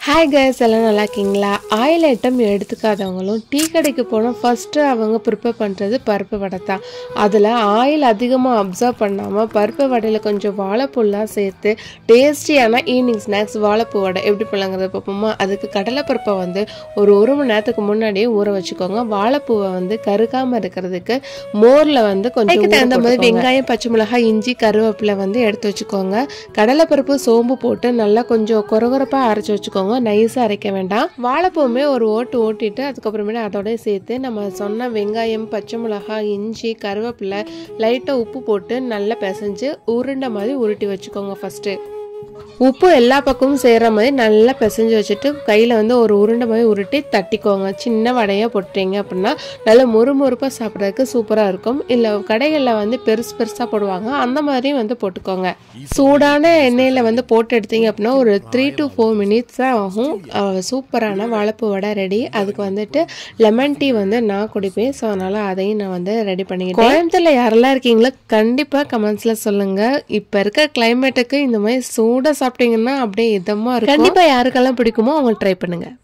Hi guys, எல்லாம் நல்லா இருக்கீங்களா? ஆயில் ஐட்டம் எடுத்துக்காதவங்களும் டீ கடைக்கு போனால் ஃபஸ்ட்டு அவங்க ப்ரிப்பேர் பண்ணுறது பருப்பு வடை தான். அதில் ஆயில் அதிகமாக அப்சர்வ் பண்ணாமல் பருப்பு வடையில் கொஞ்சம் வாழைப்பூலாம் சேர்த்து டேஸ்டியான ஈவினிங் ஸ்நாக்ஸ் வாழைப்பூ வடை எப்படி பண்ணலாங்கிறத பார்ப்போமா? அதுக்கு கடலைப்பருப்பை ஒரு மணி நேரத்துக்கு முன்னாடியே ஊற வச்சுக்கோங்க. வாழைப்பூவை கருகாமல் இருக்கிறதுக்கு மோரில் கொஞ்சம் தகுந்த மாதிரி வெங்காயம், பச்சை மிளகாய், இஞ்சி, கருவேப்பிலை எடுத்து வச்சுக்கோங்க. கடலைப்பருப்பு, சோம்பு போட்டு நல்லா கொஞ்சம் கொரகொரப்பாக அரைச்சி வச்சுக்கோங்க. நைஸாக அரைக்க வேண்டாம். வாழைப்பூவுமே ஒரு ஓட்டிட்டு அதுக்கப்புறமேட்டு அதோட சேர்த்து நம்ம சொன்ன வெங்காயம், பச்சை மிளகாய், இஞ்சி, கருவேப்பிலை, லைட்டாக உப்பு போட்டு நல்லா பிசைஞ்சு உருண்டை மாதிரி உருட்டி வச்சுக்கோங்க. ஃபஸ்ட்டு உப்பு எல்லா பக்கமும் சேர்கிற மாதிரி நல்லா பிசைஞ்சு வச்சுட்டு கையில் ஒரு உருண்டை மாதிரி உருட்டி தட்டிக்கோங்க. சின்ன வடையாக போட்டுட்டீங்க அப்படின்னா நல்லா மொறுமொறுப்பாக சாப்பிட்றதுக்கு சூப்பராக இருக்கும். இல்லை கடைகளில் பெருசு பெருசாக போடுவாங்க, அந்த மாதிரியும் போட்டுக்கோங்க. சூடான எண்ணெயில் போட்டு எடுத்தீங்க அப்படின்னா ஒரு 3 to 4 minutes தான் ஆகும். சூப்பரான வாழைப்பூ வடை ரெடி. அதுக்கு லெமன் டீ நான் குடிப்பேன். ஸோ அதனால் அதையும் நான் ரெடி பண்ணிக்கிட்டேன். கோயம்புத்தூரில் யாரெல்லாம் இருக்கீங்களோ கண்டிப்பாக கமெண்ட்ஸில் சொல்லுங்கள். இப்போ இருக்க கிளைமேட்டுக்கு இந்த மாதிரி சூடாக சாப்பிட்டீங்கன்னா அப்படியே இதமாக இருக்கும். கண்டிப்பாக யாருக்கெல்லாம் பிடிக்குமோ அவங்க ட்ரை பண்ணுங்கள்.